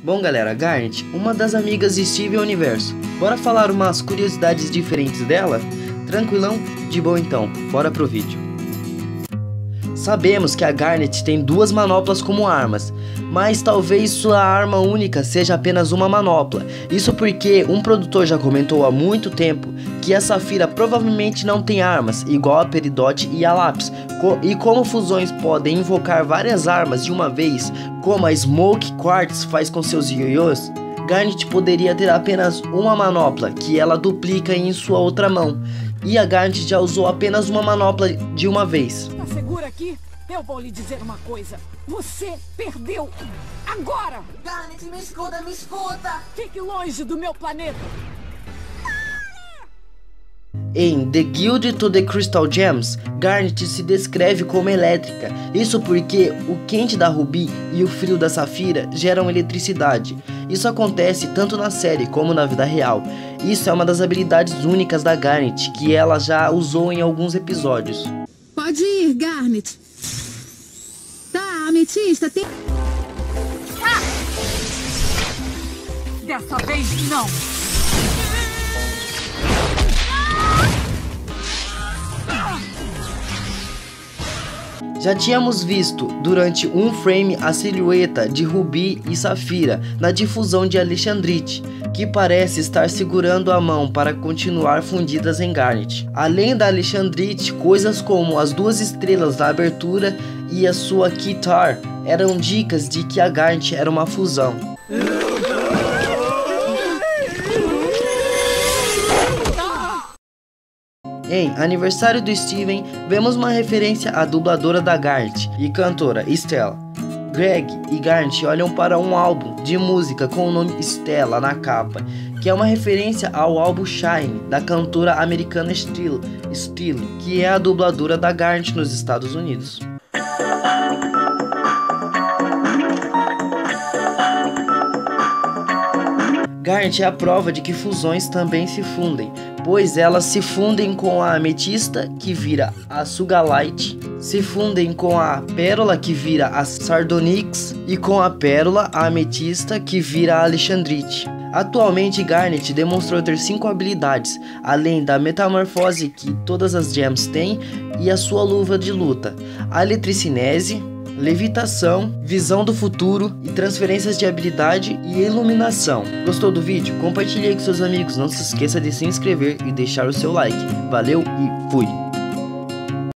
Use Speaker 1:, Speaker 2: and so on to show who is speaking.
Speaker 1: Bom galera, Garnet, uma das amigas de Steven Universo. Bora falar umas curiosidades diferentes dela? Tranquilão? De boa então, bora pro vídeo. Sabemos que a Garnet tem duas manoplas como armas, mas talvez sua arma única seja apenas uma manopla. Isso porque um produtor já comentou há muito tempo que a Saphira provavelmente não tem armas, igual a Peridot e a Lapis. E como fusões podem invocar várias armas de uma vez, como a Smoke Quartz faz com seus ioiôs, Garnet poderia ter apenas uma manopla, que ela duplica em sua outra mão. E a Garnet já usou apenas uma manopla de uma vez.
Speaker 2: Tá segura aqui? Eu vou lhe dizer uma coisa. Você perdeu. Agora!
Speaker 3: Garnet, me escuta, me escuta!
Speaker 2: Fique longe do meu planeta.
Speaker 1: Em The Guild to the Crystal Gems, Garnet se descreve como elétrica. Isso porque o quente da Ruby e o frio da Saphira geram eletricidade. Isso acontece tanto na série como na vida real. Isso é uma das habilidades únicas da Garnet, que ela já usou em alguns episódios.
Speaker 4: Pode ir, Garnet. Tá, Ametista, tem...
Speaker 2: Dessa vez, não.
Speaker 1: Já tínhamos visto durante um frame a silhueta de Ruby e Saphira na difusão de Alexandrite, que parece estar segurando a mão para continuar fundidas em Garnet. Além da Alexandrite, coisas como as duas estrelas da abertura e a sua Kitar eram dicas de que a Garnet era uma fusão. Em Aniversário do Steven, vemos uma referência à dubladora da Garnet e cantora Stella. Greg e Garnet olham para um álbum de música com o nome Stella na capa, que é uma referência ao álbum Shine, da cantora americana Steele, que é a dubladora da Garnet nos Estados Unidos. Garnet é a prova de que fusões também se fundem, pois elas se fundem com a Ametista, que vira a Sugalite, se fundem com a Pérola, que vira a Sardonyx, e com a Pérola, a Ametista, que vira a Alexandrite. Atualmente, Garnet demonstrou ter 5 habilidades, além da metamorfose que todas as gems têm e a sua luva de luta, a eletricinese, levitação, visão do futuro e transferências de habilidade e iluminação. Gostou do vídeo? Compartilhe aí com seus amigos, não se esqueça de se inscrever e deixar o seu like. Valeu e fui!